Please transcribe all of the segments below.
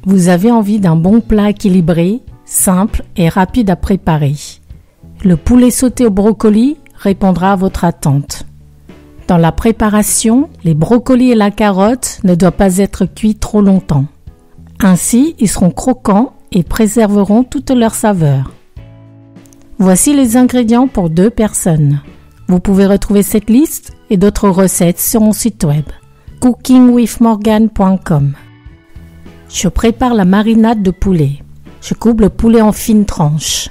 Vous avez envie d'un bon plat équilibré, simple et rapide à préparer. Le poulet sauté au brocoli répondra à votre attente. Dans la préparation, les brocolis et la carotte ne doivent pas être cuits trop longtemps. Ainsi, ils seront croquants et préserveront toute leur saveur. Voici les ingrédients pour 2 personnes. Vous pouvez retrouver cette liste et d'autres recettes sur mon site web cookingwithmorgan.com. Je prépare la marinade de poulet. Je coupe le poulet en fines tranches.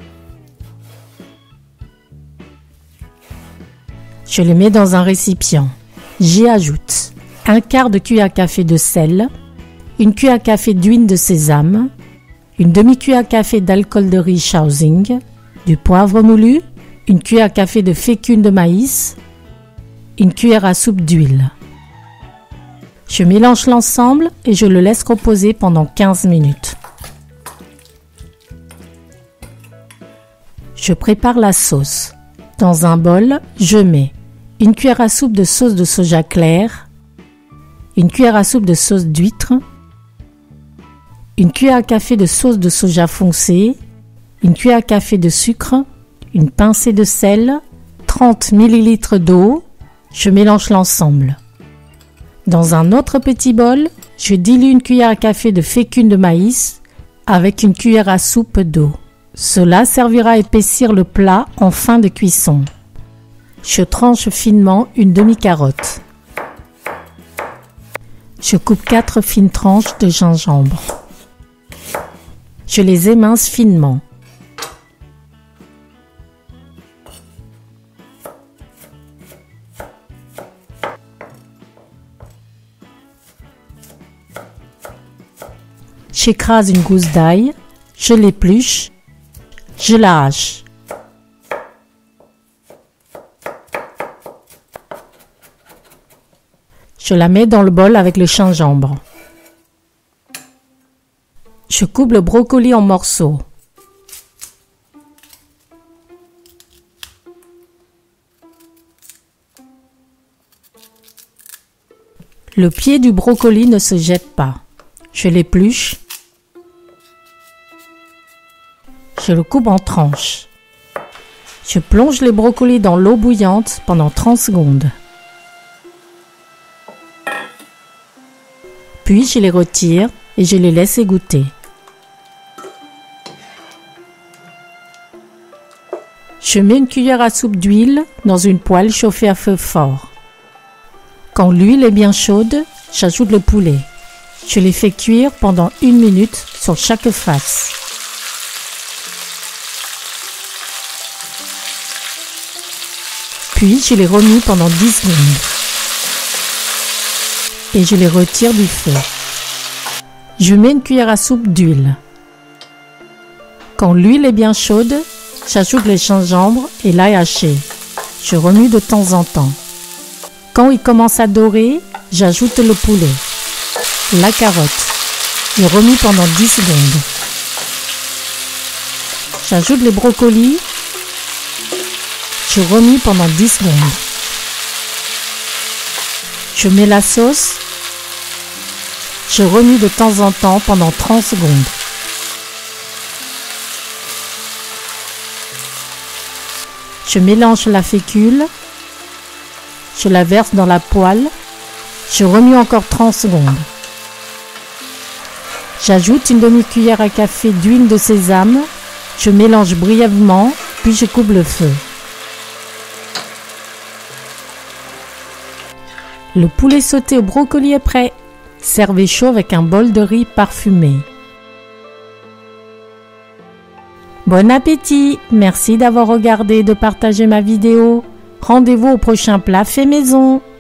Je le mets dans un récipient. J'y ajoute 1/4 de cuillère à café de sel, 1 cuillère à café d'huile de sésame, une demi-cuillère à café d'alcool de riz Shaoxing, du poivre moulu, 1 cuillère à café de fécule de maïs, 1 cuillère à soupe d'huile. Je mélange l'ensemble et je le laisse reposer pendant 15 minutes. Je prépare la sauce. Dans un bol, je mets 1 cuillère à soupe de sauce de soja clair, 1 cuillère à soupe de sauce d'huître, 1 cuillère à café de sauce de soja foncé, 1 cuillère à café de sucre, une pincée de sel, 30 ml d'eau. Je mélange l'ensemble. Dans un autre petit bol, je dilue 1 cuillère à café de fécule de maïs avec 1 cuillère à soupe d'eau. Cela servira à épaissir le plat en fin de cuisson. Je tranche finement une demi-carotte. Je coupe 4 fines tranches de gingembre. Je les émince finement. J'écrase une gousse d'ail, je l'épluche, je l'arrache. Je la mets dans le bol avec le gingembre. Je coupe le brocoli en morceaux. Le pied du brocoli ne se jette pas. Je l'épluche. Je le coupe en tranches. Je plonge les brocolis dans l'eau bouillante pendant 30 secondes. Puis je les retire et je les laisse égoutter. Je mets 1 cuillère à soupe d'huile dans une poêle chauffée à feu fort. Quand l'huile est bien chaude, j'ajoute le poulet. Je les fais cuire pendant 1 minute sur chaque face. Puis je les remue pendant 10 secondes. Et je les retire du feu. Je mets 1 cuillère à soupe d'huile. Quand l'huile est bien chaude, j'ajoute le gingembre et l'ail haché. Je remue de temps en temps. Quand il commence à dorer, j'ajoute le poulet, la carotte. Je remue pendant 10 secondes. J'ajoute les brocolis. Je remue pendant 10 secondes. Je mets la sauce. Je remue de temps en temps pendant 30 secondes. Je mélange la fécule. Je la verse dans la poêle. Je remue encore 30 secondes. J'ajoute une demi-cuillère à café d'huile de sésame. Je mélange brièvement, puis je coupe le feu. Le poulet sauté au brocoli est prêt. Servez chaud avec un bol de riz parfumé. Bon appétit! Merci d'avoir regardé et de partager ma vidéo. Rendez-vous au prochain plat fait maison.